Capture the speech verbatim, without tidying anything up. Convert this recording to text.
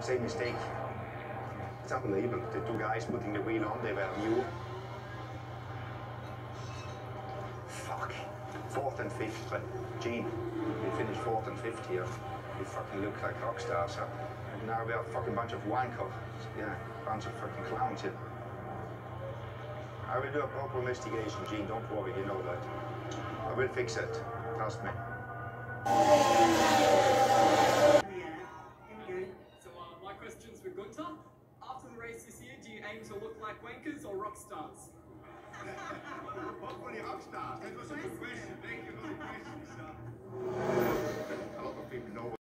Same mistake. It's unbelievable. The two guys putting the wheel on, they were new. Fuck. Fourth and fifth, but Gene, we finished fourth and fifth here. We fucking look like rock stars, huh? And now we are a fucking bunch of wankers. Yeah, bunch of fucking clowns here. I will do a proper investigation, Gene, don't worry, you know that. I will fix it, trust me. So uh, my question's for Guenther. After the race this year, do you aim to look like wankers or rock stars? Hopefully rock stars. That was a good question. Thank you for the question, sir. A lot of people know